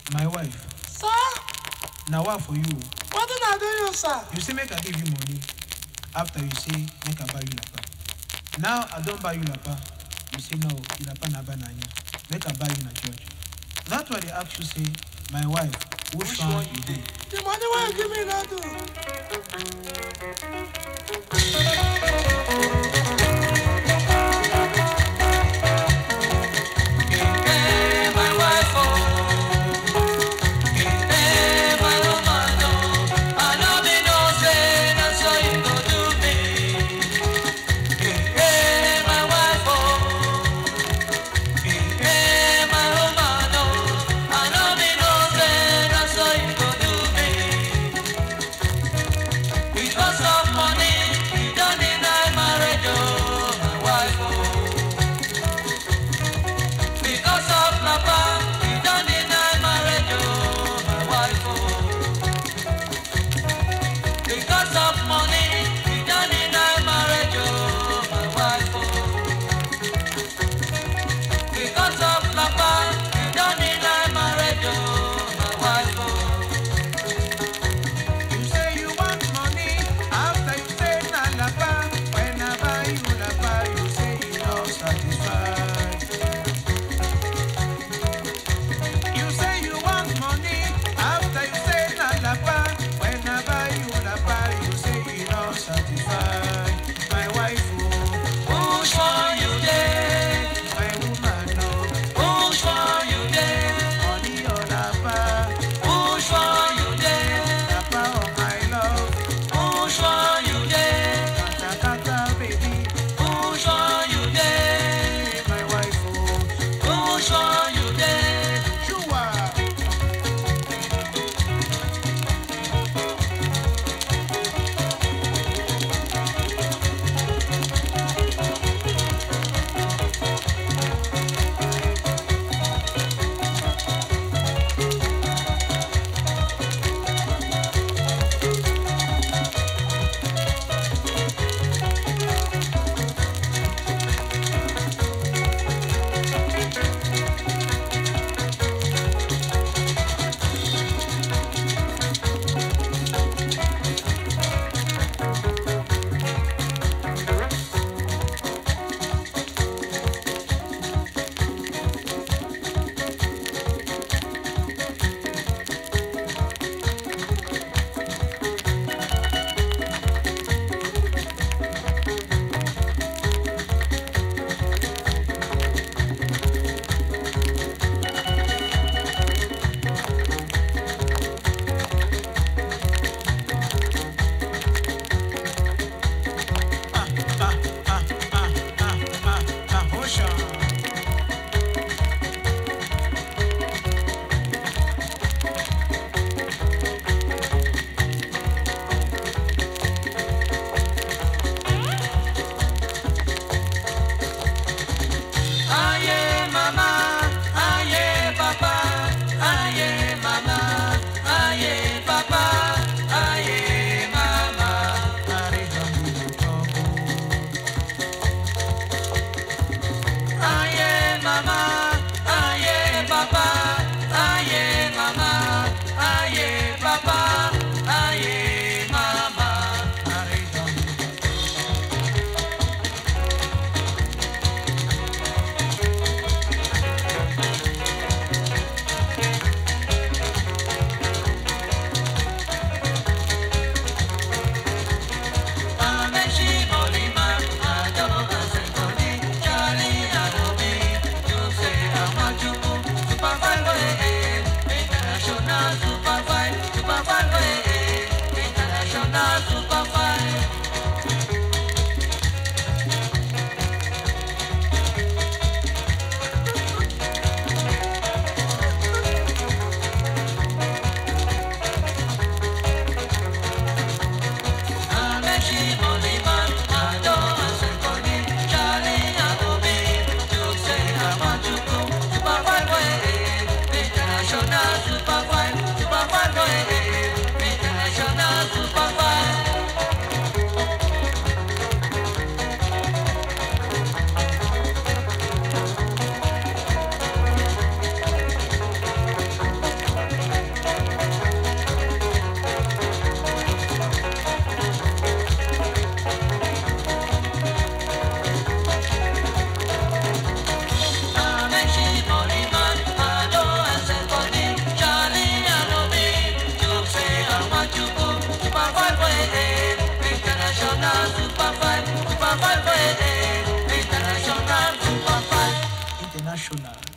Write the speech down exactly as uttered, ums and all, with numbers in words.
My wife. Sir? Now what for you? What did I do you, sir? You say make I give you money. After you say make I buy you lapa. Now I don't buy you lapa. You say no, you lapa na bananya. Make I buy you na church. That's why they ask you say, my wife, which, which one, one you do? The money why you give me that do? international.